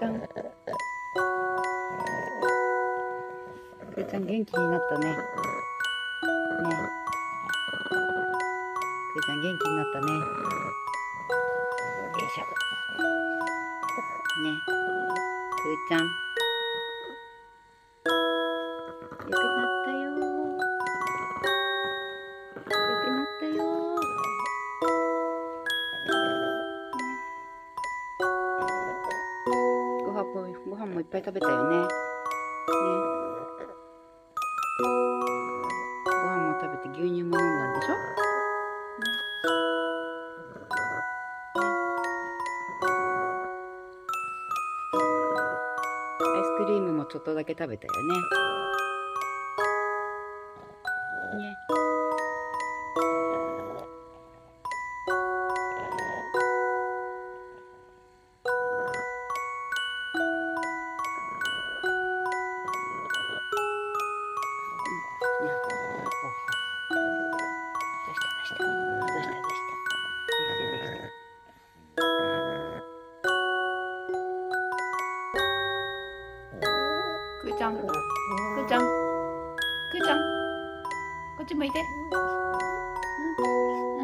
ちゃん。くーちゃん元気になったね。ね。くーちゃん元気になったね。よいしょ。ね。くーちゃん。よくなったよ。よくなったよ。ご飯もいっぱい食べたよね。ね。ご飯も食べて牛乳も飲んだんでしょ。アイスクリームもちょっとだけ食べたよね。ね。くーちゃん、くーちゃん、くーちゃん、こっち向いて。